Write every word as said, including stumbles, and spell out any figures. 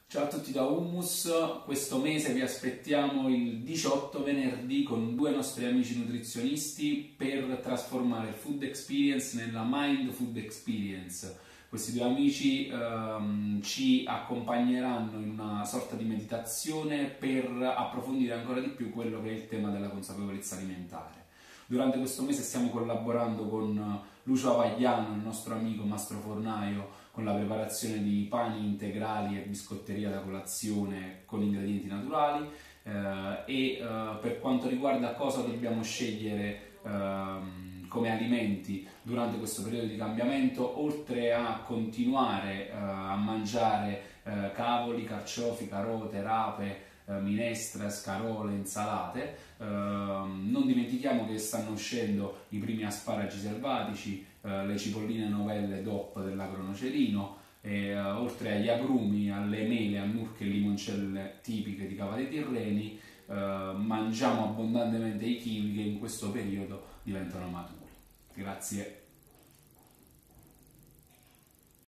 Ciao a tutti da Hummus, questo mese vi aspettiamo il diciotto venerdì con due nostri amici nutrizionisti per trasformare il food experience nella mind food experience. Questi due amici ehm, ci accompagneranno in una sorta di meditazione per approfondire ancora di più quello che è il tema della consapevolezza alimentare. Durante questo mese stiamo collaborando con Lucio Avagliano, il nostro amico mastro fornaio, con la preparazione di pani integrali e biscotteria da colazione con ingredienti naturali eh, e eh, per quanto riguarda cosa dobbiamo scegliere eh, come alimenti durante questo periodo di cambiamento, oltre a continuare eh, a mangiare eh, cavoli, carciofi, carote, rape, minestre, scarole, insalate, eh, non dimentichiamo che stanno uscendo i primi asparagi selvatici, eh, le cipolline novelle D O P dell'agronocerino, e eh, oltre agli agrumi, alle mele, a nurche e limoncelle tipiche di Cava dei Tirreni, eh, mangiamo abbondantemente i kiwi che in questo periodo diventano maturi. Grazie.